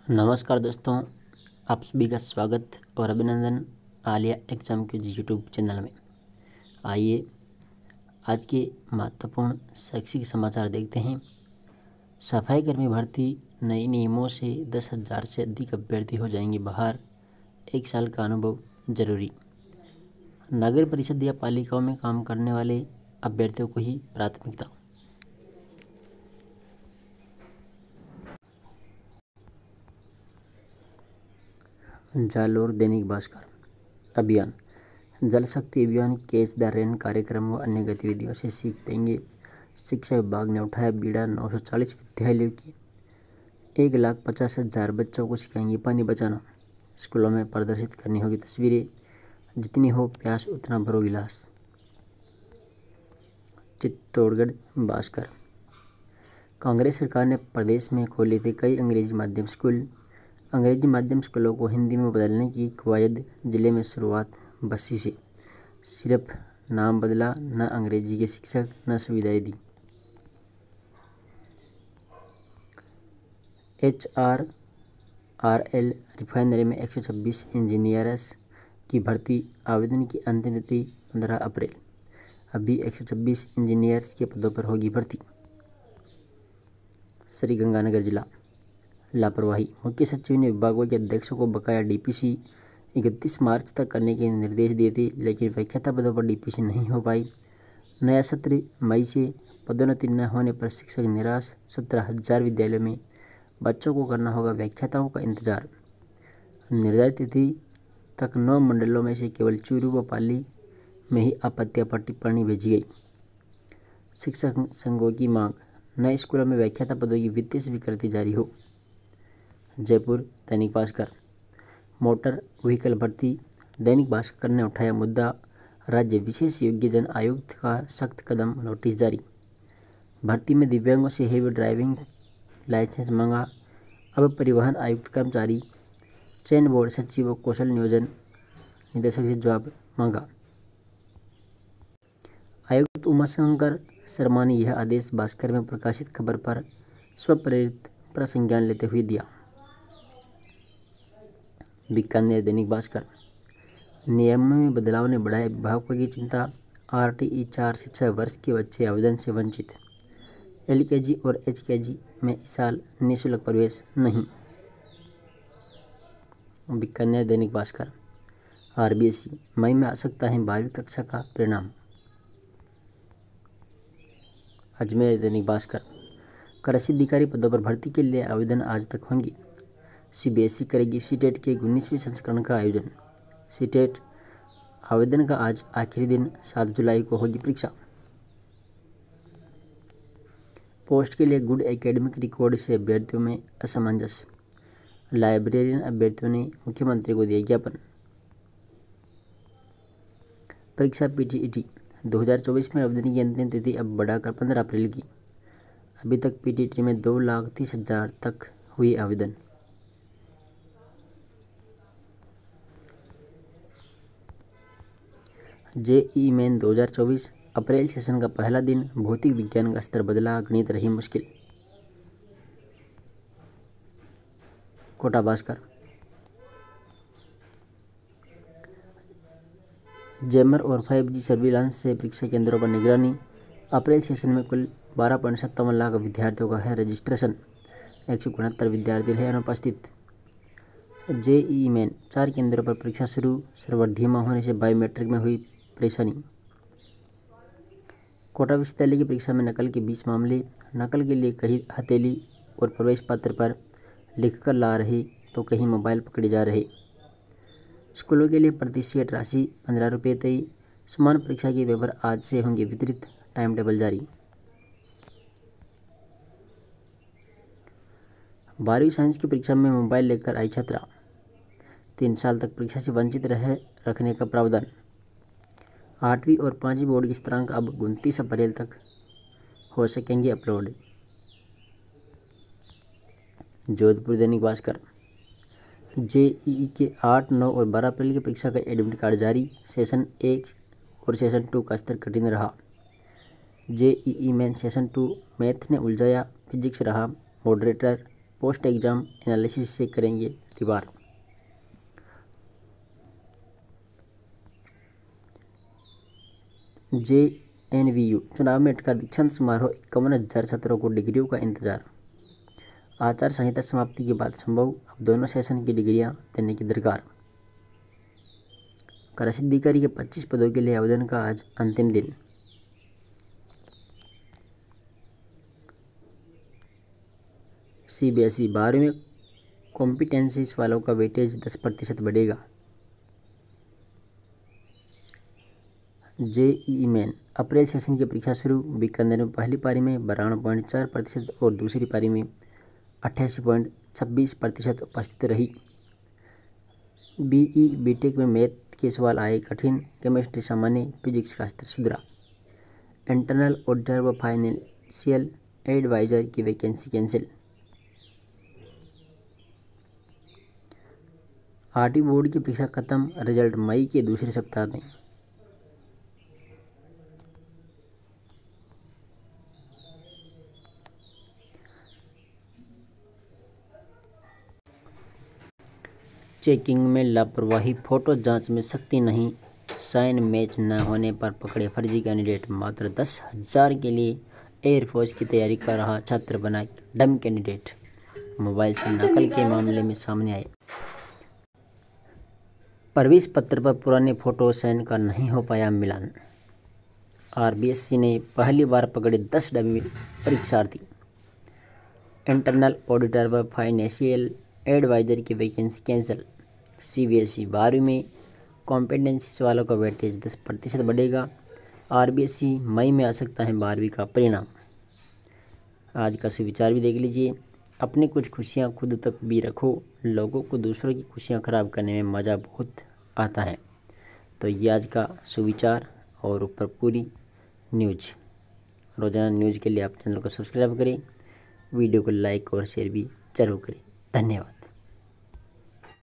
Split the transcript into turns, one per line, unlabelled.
नमस्कार दोस्तों, आप सभी का स्वागत और अभिनंदन आलिया एग्जाम के यूट्यूब चैनल में। आइए आज के महत्वपूर्ण शैक्षिक समाचार देखते हैं। सफाई कर्मी भर्ती, नए नियमों से 10,000 से अधिक अभ्यर्थी हो जाएंगे बाहर, 1 साल का अनुभव जरूरी। नगर परिषद या पालिकाओं में काम करने वाले अभ्यर्थियों को ही प्राथमिकता। जालोर दैनिक भास्कर अभियान, जल शक्ति अभियान, कैच द रेन कार्यक्रम व अन्य गतिविधियों से सीख देंगे। शिक्षा विभाग ने उठाया बीड़ा, 940 विद्यालयों की 1,50,000 बच्चों को सिखाएंगे पानी बचाना। स्कूलों में प्रदर्शित करनी होगी तस्वीरें, जितनी हो प्यास उतना भरो गिलास। चित्तौड़गढ़ भास्कर, कांग्रेस सरकार ने प्रदेश में खोले थे कई अंग्रेजी माध्यम स्कूल। अंग्रेजी माध्यम स्कूलों को हिंदी में बदलने की कवायद, जिले में शुरुआत 82 से। सिर्फ नाम बदला, न अंग्रेजी के शिक्षक न सुविधाएं दी। HRRL रिफाइनरी में 126 इंजीनियर्स की भर्ती, आवेदन की अंतिम तिथि 15 अप्रैल। अभी 126 इंजीनियर्स के पदों पर होगी भर्ती। श्रीगंगानगर जिला, लापरवाही, मुख्य सचिव ने विभागों के अध्यक्षों को बकाया डीपीसी 31 मार्च तक करने के निर्देश दिए थे, लेकिन व्याख्याता पदों पर डीपीसी नहीं हो पाई। नया सत्र मई से, पदोन्नति न होने पर शिक्षक निराश। 17,000 विद्यालयों में बच्चों को करना होगा व्याख्याताओं का इंतजार। निर्धारित तिथि तक 9 मंडलों में से केवल चूरू व पाली में ही आपत्तियों पर टिप्पणी भेजी गई। शिक्षक संघों की मांग, नए स्कूलों में व्याख्याता पदों की वित्तीय स्वीकृति जारी हो। जयपुर दैनिक भास्कर, मोटर व्हीकल भर्ती, दैनिक भास्कर ने उठाया मुद्दा, राज्य विशेष योग्यजन आयोग का सख्त कदम, नोटिस जारी। भर्ती में दिव्यांगों से हेवी ड्राइविंग लाइसेंस मांगा। अब परिवहन आयुक्त कर्मचारी, चयन बोर्ड सचिव व कौशल नियोजन निदेशक से जवाब मांगा। आयुक्त उमाशंकर शर्मा ने यह आदेश भास्कर में प्रकाशित खबर पर स्वप्रेरित प्रसंज्ञान लेते हुए दिया। बीकानेर दैनिक भास्कर, नियमों में बदलाव ने बढ़ाया अभिभावकों की चिंता। RTE 4 से 6 वर्ष के बच्चे आवेदन से वंचित। LKG और HKG में इस साल निःशुल्क प्रवेश नहीं। बीकानेर दैनिक भास्कर, RBSE मई में आ सकता है 12वीं कक्षा का परिणाम। अजमेर दैनिक भास्कर, कृषि अधिकारी पदों पर भर्ती के लिए आवेदन आज तक होंगे। CBSE करेगी सीटेट के 19वें संस्करण का आयोजन। सीटेट आवेदन का आज आखिरी दिन, 7 जुलाई को होगी परीक्षा। पोस्ट के लिए गुड एकेडमिक रिकॉर्ड से अभ्यर्थियों में असमंजस। लाइब्रेरियन अभ्यर्थियों ने मुख्यमंत्री को दिया ज्ञापन। परीक्षा PTET 2024 में आवेदन की अंतिम तिथि अब बढ़ाकर 15 अप्रैल की। अभी तक PTET में 2,30,000 तक हुई आवेदन। JEE मेन 2024 अप्रैल सेशन का पहला दिन, भौतिक विज्ञान का स्तर बदला, गणित रही मुश्किल। कोटा भास्कर, जैमर और 5G सर्विलांस से परीक्षा केंद्रों पर निगरानी। अप्रैल सेशन में कुल 12.57 लाख विद्यार्थियों का है रजिस्ट्रेशन, 169 विद्यार्थी रहे अनुपस्थित। JEE मेन 4 केंद्रों पर परीक्षा शुरू, सर्वर धीमा होने से बायोमेट्रिक में हुई परेशानी। कोटा विश्वविद्यालय की परीक्षा में नकल के 20 मामले, नकल के लिए कहीं हथेली और प्रवेश पत्र पर लिखकर ला रहे तो कहीं मोबाइल पकड़े जा रहे। स्कूलों के लिए प्रतिशत राशि 15 रुपये तय। समान परीक्षा के पेपर आज से होंगे वितरित, टाइम टेबल जारी। 12वीं साइंस की परीक्षा में मोबाइल लेकर आई छात्रा, 3 साल तक परीक्षा से वंचित रखने का प्रावधान। 8वीं और 5वीं बोर्ड के स्थिरांक अब 29 अप्रैल तक हो सकेंगे अपलोड। जोधपुर दैनिक भास्कर, JEE के 8, 9 और 12 अप्रैल की परीक्षा का एडमिट कार्ड जारी। सेशन 1 और सेशन 2 का स्तर कठिन रहा। JEE मेन सेशन 2 मैथ ने उलझाया, फिजिक्स रहा मॉडरेटर, पोस्ट एग्ज़ाम एनालिसिस से करेंगे रिवार। JNVU चुनाव में अटका दीक्षांत समारोह, 51,000 छात्रों को डिग्रियों का इंतजार। आचार संहिता समाप्ति के बाद संभव, अब दोनों सेशन की डिग्रियां देने की दरकार। कृषि अधिकारी के 25 पदों के लिए आवेदन का आज अंतिम दिन। CBSE 12वीं में कॉम्पिटेंसीज वालों का वेटेज 10% बढ़ेगा। JEE मेन अप्रैल सेशन की परीक्षा शुरू। बीकानेर में पहली पारी में 92.4% और दूसरी पारी में 88.26% उपस्थित रही। BE BTech में मैथ के सवाल आए कठिन, केमिस्ट्री सामान्य, फिजिक्स का स्तर सुधरा। इंटरनल ऑडिटर व फाइनेंशियल एडवाइजर की वैकेंसी कैंसिल। RT बोर्ड की परीक्षा खत्म, रिजल्ट मई के दूसरे सप्ताह में। चेकिंग में लापरवाही, फोटो जांच में सख्ती नहीं, साइन मैच न होने पर पकड़े फर्जी कैंडिडेट। मात्र 10,000 के लिए एयरफोर्स की तैयारी कर रहा छात्र बना डम कैंडिडेट। मोबाइल से नकल के मामले में सामने आए। प्रवेश पत्र पर पुराने फोटो साइन का नहीं हो पाया मिलान। RBSC ने पहली बार पकड़े 10 डमी परीक्षार्थी। इंटरनल ऑडिटर व फाइनेंशियल एडवाइजर की वैकेंसी कैंसिल। CBSE 12वीं में कॉम्पिटेंसी वालों का वेटेज 10% बढ़ेगा। RBSC मई में आ सकता है 12वीं का परिणाम। आज का सुविचार भी देख लीजिए। अपनी कुछ खुशियाँ खुद तक भी रखो, लोगों को दूसरों की खुशियाँ खराब करने में मज़ा बहुत आता है। तो ये आज का सुविचार और ऊपर पूरी न्यूज। रोजाना न्यूज़ के लिए आप चैनल को सब्सक्राइब करें, वीडियो को लाइक और शेयर भी जरूर करें। धन्यवाद।